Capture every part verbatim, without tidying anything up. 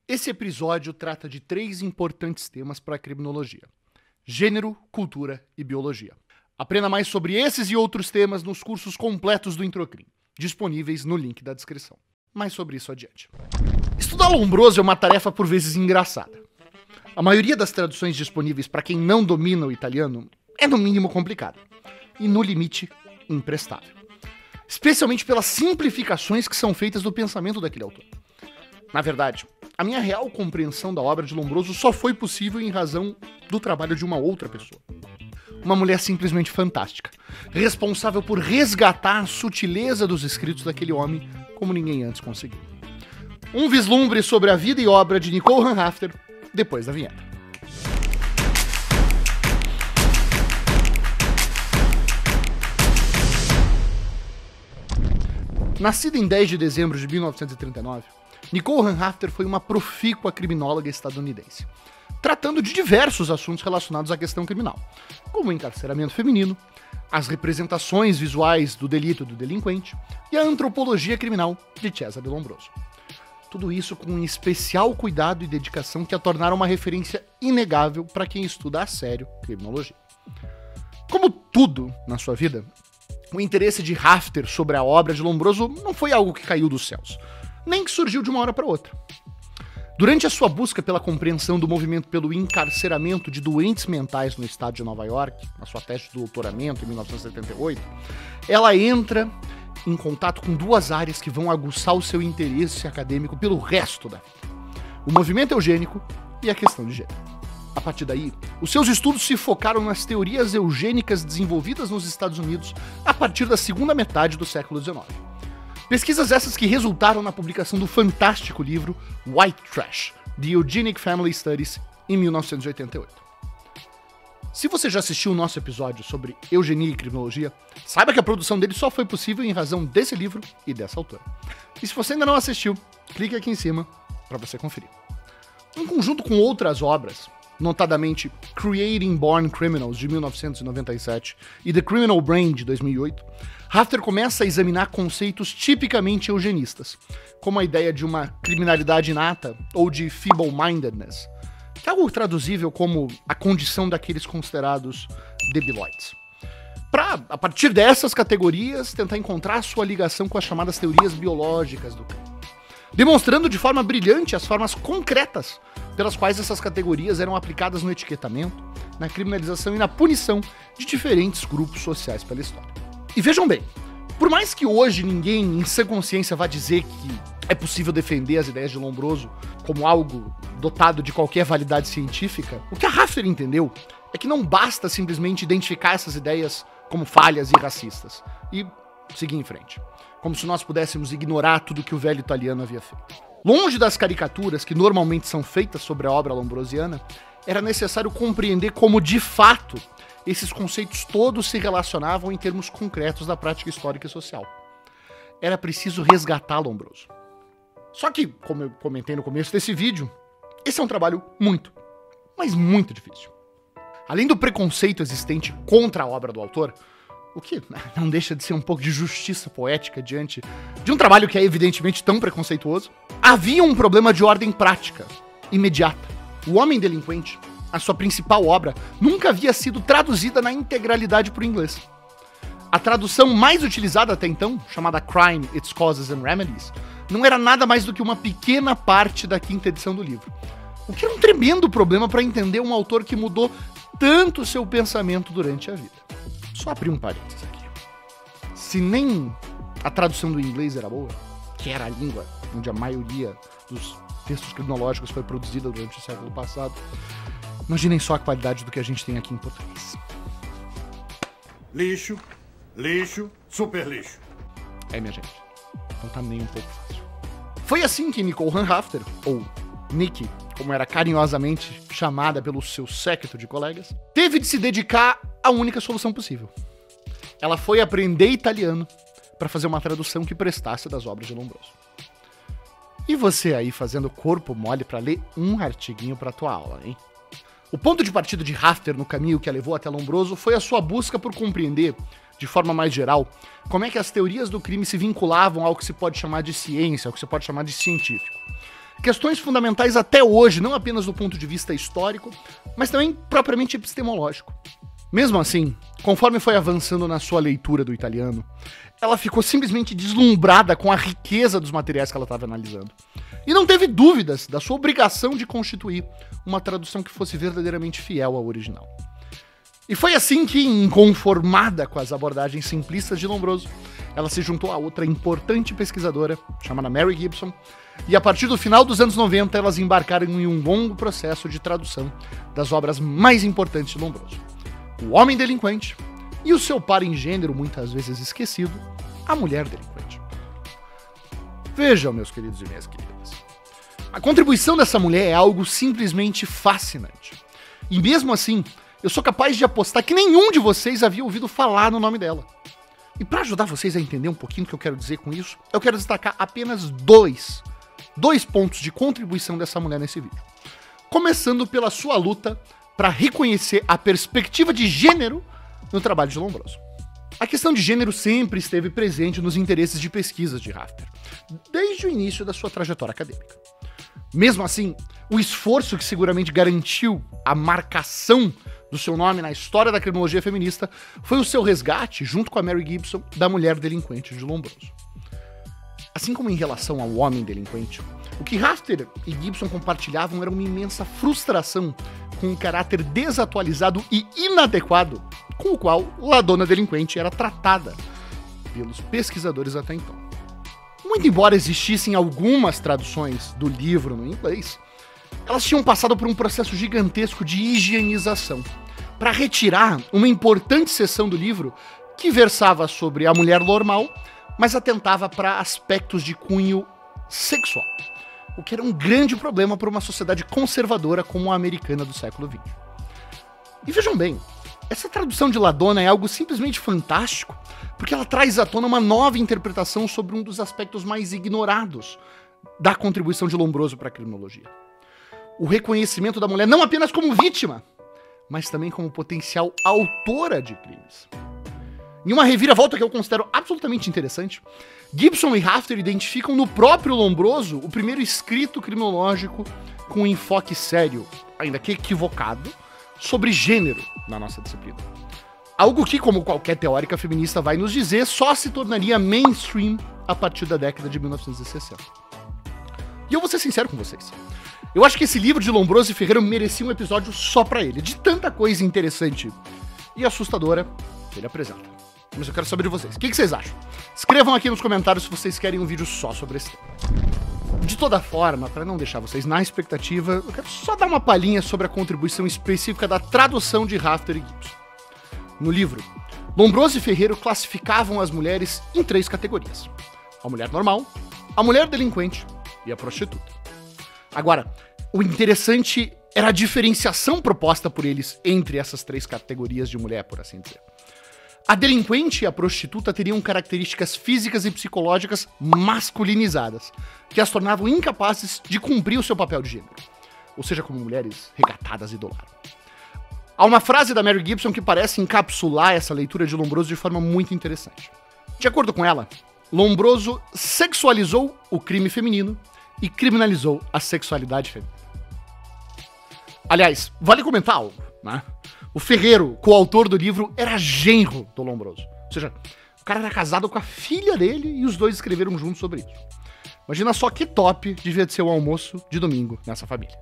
Esse episódio trata de três importantes temas para a criminologia: gênero, cultura e biologia. Aprenda mais sobre esses e outros temas nos cursos completos do Introcrim, disponíveis no link da descrição. Mais sobre isso adiante. Estudar Lombroso é uma tarefa por vezes engraçada. A maioria das traduções disponíveis para quem não domina o italiano é no mínimo complicada e no limite imprestável. Especialmente pelas simplificações que são feitas do pensamento daquele autor. Na verdade, a minha real compreensão da obra de Lombroso só foi possível em razão do trabalho de uma outra pessoa. Uma mulher simplesmente fantástica, responsável por resgatar a sutileza dos escritos daquele homem como ninguém antes conseguiu. Um vislumbre sobre a vida e obra de Nicole Van Hafter, depois da vinheta. Nascida em dez de dezembro de mil novecentos e trinta e nove, Nicole Van Hafter foi uma profícua criminóloga estadunidense, tratando de diversos assuntos relacionados à questão criminal, como o encarceramento feminino, as representações visuais do delito e do delinquente e a antropologia criminal de Cesare Lombroso. Tudo isso com um especial cuidado e dedicação que a tornaram uma referência inegável para quem estuda a sério criminologia. Como tudo na sua vida, o interesse de Hafter sobre a obra de Lombroso não foi algo que caiu dos céus, nem que surgiu de uma hora para outra. Durante a sua busca pela compreensão do movimento pelo encarceramento de doentes mentais no estado de Nova York, na sua tese de doutoramento em mil novecentos e setenta e oito, ela entra em contato com duas áreas que vão aguçar o seu interesse acadêmico pelo resto da vida: o movimento eugênico e a questão de gênero. A partir daí, os seus estudos se focaram nas teorias eugênicas desenvolvidas nos Estados Unidos a partir da segunda metade do século dezenove. Pesquisas essas que resultaram na publicação do fantástico livro White Trash, The Eugenic Family Studies, em mil novecentos e oitenta e oito. Se você já assistiu o nosso episódio sobre eugenia e criminologia, saiba que a produção dele só foi possível em razão desse livro e dessa autora. E se você ainda não assistiu, clique aqui em cima para você conferir. Em conjunto com outras obras, notadamente Creating Born Criminals, de mil novecentos e noventa e sete, e The Criminal Brain, de dois mil e oito, Hafter começa a examinar conceitos tipicamente eugenistas, como a ideia de uma criminalidade inata ou de feeble-mindedness, que é algo traduzível como a condição daqueles considerados debilóides. Para, a partir dessas categorias, tentar encontrar sua ligação com as chamadas teorias biológicas do crime, demonstrando de forma brilhante as formas concretas pelas quais essas categorias eram aplicadas no etiquetamento, na criminalização e na punição de diferentes grupos sociais pela história. E vejam bem, por mais que hoje ninguém em sã consciência vá dizer que é possível defender as ideias de Lombroso como algo dotado de qualquer validade científica, o que a Hafter entendeu é que não basta simplesmente identificar essas ideias como falhas e racistas e seguir em frente, como se nós pudéssemos ignorar tudo que o velho italiano havia feito. Longe das caricaturas que normalmente são feitas sobre a obra lombrosiana, era necessário compreender como, de fato, esses conceitos todos se relacionavam em termos concretos da prática histórica e social. Era preciso resgatar Lombroso. Só que, como eu comentei no começo desse vídeo, esse é um trabalho muito, mas muito difícil. Além do preconceito existente contra a obra do autor, o que não deixa de ser um pouco de justiça poética diante de um trabalho que é evidentemente tão preconceituoso, havia um problema de ordem prática, imediata. O Homem Delinquente, a sua principal obra, nunca havia sido traduzida na integralidade para o inglês. A tradução mais utilizada até então, chamada Crime, Its Causes and Remedies, não era nada mais do que uma pequena parte da quinta edição do livro. O que era um tremendo problema para entender um autor que mudou tanto seu pensamento durante a vida. Só abrir um parênteses aqui. Se nem a tradução do inglês era boa, que era a língua onde a maioria dos textos crinológicos foi produzida durante o século passado, imaginem só a qualidade do que a gente tem aqui em português. Lixo, lixo, super lixo. É, minha gente, não tá nem um pouco fácil. Foi assim que Nicole Van Hafter, ou Nicky, como era carinhosamente chamada pelo seu séquito de colegas, teve de se dedicar à única solução possível. Ela foi aprender italiano para fazer uma tradução que prestasse das obras de Lombroso. E você aí fazendo corpo mole para ler um artiguinho para tua aula, hein? O ponto de partida de Hafter no caminho que a levou até Lombroso foi a sua busca por compreender, de forma mais geral, como é que as teorias do crime se vinculavam ao que se pode chamar de ciência, ao que se pode chamar de científico. Questões fundamentais até hoje, não apenas do ponto de vista histórico, mas também propriamente epistemológico. Mesmo assim, conforme foi avançando na sua leitura do italiano, ela ficou simplesmente deslumbrada com a riqueza dos materiais que ela estava analisando. E não teve dúvidas da sua obrigação de constituir uma tradução que fosse verdadeiramente fiel ao original. E foi assim que, inconformada com as abordagens simplistas de Lombroso, ela se juntou a outra importante pesquisadora, chamada Mary Gibson, e a partir do final dos anos noventa elas embarcaram em um longo processo de tradução das obras mais importantes de Lombroso: O Homem Delinquente e o seu par em gênero, muitas vezes esquecido, A Mulher Delinquente. Vejam, meus queridos e minhas queridas, a contribuição dessa mulher é algo simplesmente fascinante. E mesmo assim, eu sou capaz de apostar que nenhum de vocês havia ouvido falar no nome dela. E para ajudar vocês a entender um pouquinho o que eu quero dizer com isso, eu quero destacar apenas dois, dois pontos de contribuição dessa mulher nesse vídeo. Começando pela sua luta para reconhecer a perspectiva de gênero no trabalho de Lombroso. A questão de gênero sempre esteve presente nos interesses de pesquisas de Rafter, desde o início da sua trajetória acadêmica. Mesmo assim, o esforço que seguramente garantiu a marcação do seu nome na história da criminologia feminista foi o seu resgate, junto com a Mary Gibson, da Mulher Delinquente de Lombroso. Assim como em relação ao Homem Delinquente, o que Rafter e Gibson compartilhavam era uma imensa frustração com um caráter desatualizado e inadequado com o qual a Dona Delinquente era tratada pelos pesquisadores até então. Muito embora existissem algumas traduções do livro no inglês, elas tinham passado por um processo gigantesco de higienização para retirar uma importante seção do livro que versava sobre a mulher normal, mas atentava para aspectos de cunho sexual, o que era um grande problema para uma sociedade conservadora como a americana do século vinte. E vejam bem, essa tradução de La Donna é algo simplesmente fantástico, porque ela traz à tona uma nova interpretação sobre um dos aspectos mais ignorados da contribuição de Lombroso para a criminologia: o reconhecimento da mulher não apenas como vítima, mas também como potencial autora de crimes. Em uma reviravolta que eu considero absolutamente interessante, Gibson e Rafter identificam no próprio Lombroso o primeiro escrito criminológico com um enfoque sério, ainda que equivocado, sobre gênero na nossa disciplina. Algo que, como qualquer teórica feminista vai nos dizer, só se tornaria mainstream a partir da década de mil novecentos e sessenta. E eu vou ser sincero com vocês. Eu acho que esse livro de Lombroso e Ferreira merecia um episódio só pra ele, de tanta coisa interessante e assustadora que ele apresenta. Mas eu quero saber de vocês. O que, que vocês acham? Escrevam aqui nos comentários se vocês querem um vídeo só sobre esse tema. De toda forma, para não deixar vocês na expectativa, eu quero só dar uma palhinha sobre a contribuição específica da tradução de Rafter e Gibson. No livro, Lombroso e Ferreira classificavam as mulheres em três categorias: a mulher normal, a mulher delinquente e a prostituta. Agora, o interessante era a diferenciação proposta por eles entre essas três categorias de mulher, por assim dizer. A delinquente e a prostituta teriam características físicas e psicológicas masculinizadas, que as tornavam incapazes de cumprir o seu papel de gênero, ou seja, como mulheres recatadas e do lar. Há uma frase da Mary Gibson que parece encapsular essa leitura de Lombroso de forma muito interessante. De acordo com ela, Lombroso sexualizou o crime feminino e criminalizou a sexualidade feminina. Aliás, vale comentar algo, né? O Ferreiro, coautor do livro, era genro do Lombroso. Ou seja, o cara era casado com a filha dele e os dois escreveram juntos sobre isso. Imagina só que top devia ser o almoço de domingo nessa família.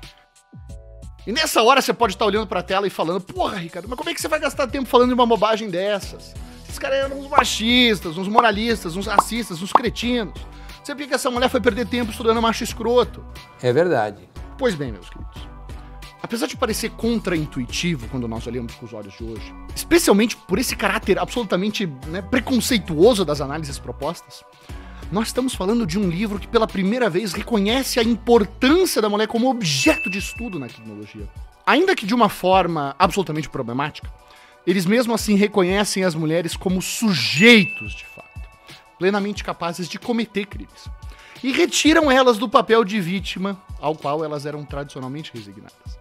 E nessa hora você pode estar olhando pra tela e falando: porra, Ricardo, mas como é que você vai gastar tempo falando de uma bobagem dessas? Esses caras eram uns machistas, uns moralistas, uns racistas, uns cretinos. Você vê que essa mulher foi perder tempo estudando macho escroto. É verdade. Pois bem, meus queridos. Apesar de parecer contraintuitivo quando nós olhamos com os olhos de hoje, especialmente por esse caráter absolutamente, né, preconceituoso das análises propostas, nós estamos falando de um livro que pela primeira vez reconhece a importância da mulher como objeto de estudo na criminologia. Ainda que de uma forma absolutamente problemática, eles mesmo assim reconhecem as mulheres como sujeitos de fato, plenamente capazes de cometer crimes, e retiram elas do papel de vítima ao qual elas eram tradicionalmente resignadas.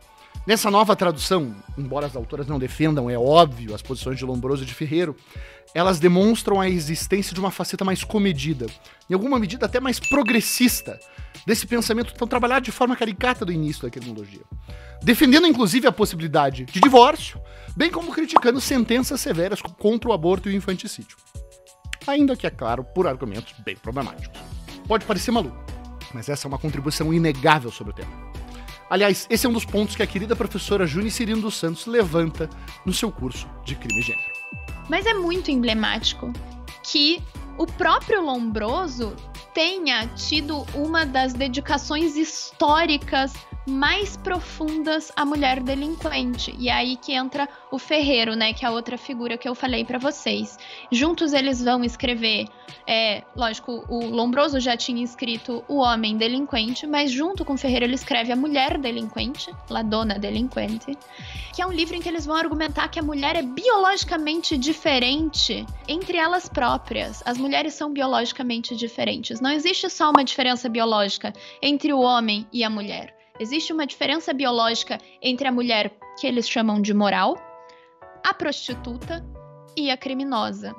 Nessa nova tradução, embora as autoras não defendam, é óbvio, as posições de Lombroso e de Ferreiro, elas demonstram a existência de uma faceta mais comedida, em alguma medida até mais progressista, desse pensamento tão trabalhado de forma caricata do início da criminologia, defendendo inclusive a possibilidade de divórcio, bem como criticando sentenças severas contra o aborto e o infanticídio. Ainda que, é claro, por argumentos bem problemáticos. Pode parecer maluco, mas essa é uma contribuição inegável sobre o tema. Aliás, esse é um dos pontos que a querida professora Juni Cirino dos Santos levanta no seu curso de Crime e Gênero. Mas é muito emblemático que o próprio Lombroso tenha tido uma das dedicações históricas mais profundas à mulher delinquente. E é aí que entra o Ferreiro, né, que é a outra figura que eu falei pra vocês. Juntos eles vão escrever, é, lógico, o Lombroso já tinha escrito O Homem Delinquente, mas junto com o Ferreiro ele escreve A Mulher Delinquente, La Donna Delinquente, que é um livro em que eles vão argumentar que a mulher é biologicamente diferente entre elas próprias. As mulheres são biologicamente diferentes. Não existe só uma diferença biológica entre o homem e a mulher. Existe uma diferença biológica entre a mulher que eles chamam de moral, a prostituta e a criminosa.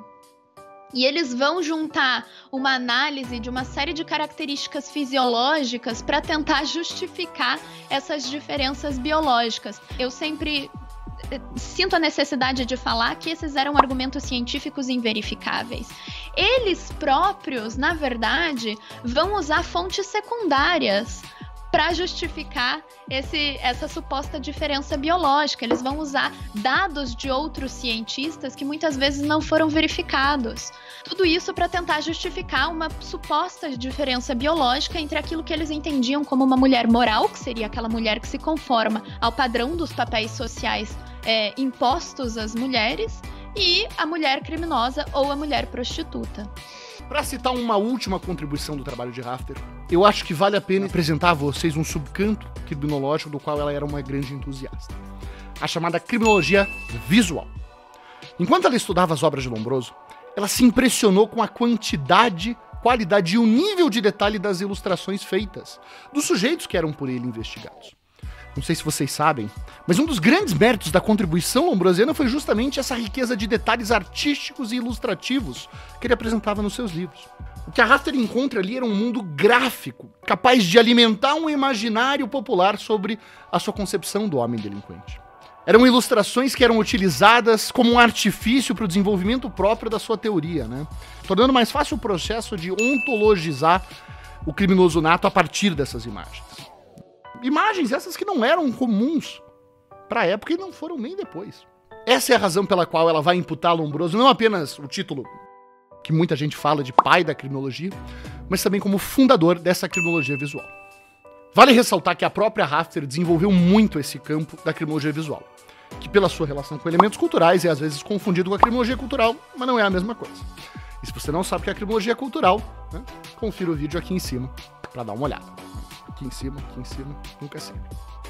E eles vão juntar uma análise de uma série de características fisiológicas para tentar justificar essas diferenças biológicas. Eu sempre sinto a necessidade de falar que esses eram argumentos científicos inverificáveis. Eles próprios, na verdade, vão usar fontes secundárias para justificar esse, essa suposta diferença biológica. Eles vão usar dados de outros cientistas que muitas vezes não foram verificados. Tudo isso para tentar justificar uma suposta diferença biológica entre aquilo que eles entendiam como uma mulher moral, que seria aquela mulher que se conforma ao padrão dos papéis sociais é, impostos às mulheres, e a mulher criminosa ou a mulher prostituta. Para citar uma última contribuição do trabalho de Rafter, eu acho que vale a pena apresentar a vocês um subcanto criminológico do qual ela era uma grande entusiasta. A chamada criminologia visual. Enquanto ela estudava as obras de Lombroso, ela se impressionou com a quantidade, qualidade e o nível de detalhe das ilustrações feitas, dos sujeitos que eram por ele investigados. Não sei se vocês sabem, mas um dos grandes méritos da contribuição lombrosiana foi justamente essa riqueza de detalhes artísticos e ilustrativos que ele apresentava nos seus livros. O que a Rafter encontra ali era um mundo gráfico, capaz de alimentar um imaginário popular sobre a sua concepção do homem delinquente. Eram ilustrações que eram utilizadas como um artifício para o desenvolvimento próprio da sua teoria, né? Tornando mais fácil o processo de ontologizar o criminoso nato a partir dessas imagens. Imagens essas que não eram comuns para a época e não foram nem depois. Essa é a razão pela qual ela vai imputar a Lombroso não apenas o título que muita gente fala de pai da criminologia, mas também como fundador dessa criminologia visual. Vale ressaltar que a própria Rafter desenvolveu muito esse campo da criminologia visual, que pela sua relação com elementos culturais é às vezes confundido com a criminologia cultural, mas não é a mesma coisa. E se você não sabe o que é a criminologia cultural, né, confira o vídeo aqui em cima para dar uma olhada. Aqui em cima, aqui em cima, nunca sempre.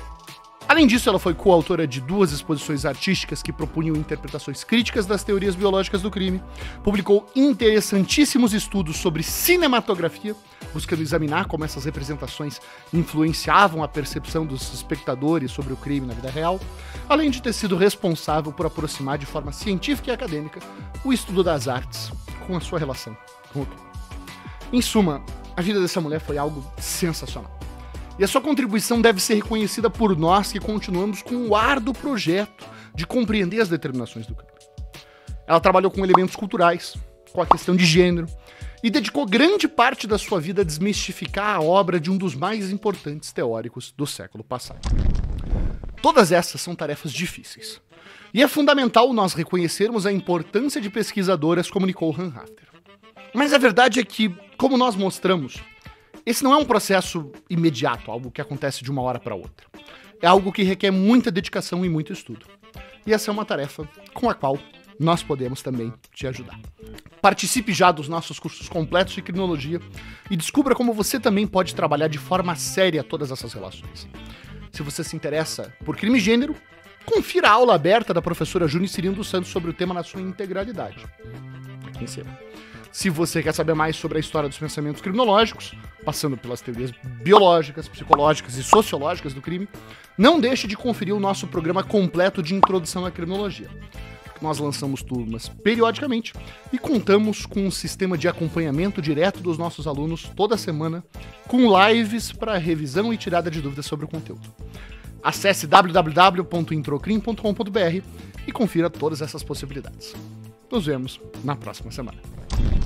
Além disso, ela foi coautora de duas exposições artísticas que propunham interpretações críticas das teorias biológicas do crime, publicou interessantíssimos estudos sobre cinematografia, buscando examinar como essas representações influenciavam a percepção dos espectadores sobre o crime na vida real, além de ter sido responsável por aproximar de forma científica e acadêmica o estudo das artes com a sua relação com o crime. Em suma, a vida dessa mulher foi algo sensacional. E a sua contribuição deve ser reconhecida por nós que continuamos com o árduo projeto de compreender as determinações do crime. Ela trabalhou com elementos culturais, com a questão de gênero, e dedicou grande parte da sua vida a desmistificar a obra de um dos mais importantes teóricos do século passado. Todas essas são tarefas difíceis. E é fundamental nós reconhecermos a importância de pesquisadoras como Nicole Hahn Rafter. Mas a verdade é que, como nós mostramos, esse não é um processo imediato, algo que acontece de uma hora para outra. É algo que requer muita dedicação e muito estudo. E essa é uma tarefa com a qual nós podemos também te ajudar. Participe já dos nossos cursos completos de criminologia e descubra como você também pode trabalhar de forma séria todas essas relações. Se você se interessa por crime e gênero, confira a aula aberta da professora Juni Cirino dos Santos sobre o tema na sua integralidade. Aqui em cima. Se você quer saber mais sobre a história dos pensamentos criminológicos, passando pelas teorias biológicas, psicológicas e sociológicas do crime, não deixe de conferir o nosso programa completo de introdução à criminologia. Nós lançamos turmas periodicamente e contamos com um sistema de acompanhamento direto dos nossos alunos toda semana, com lives para revisão e tirada de dúvidas sobre o conteúdo. Acesse w w w ponto introcrim ponto com ponto b r e confira todas essas possibilidades. Nos vemos na próxima semana.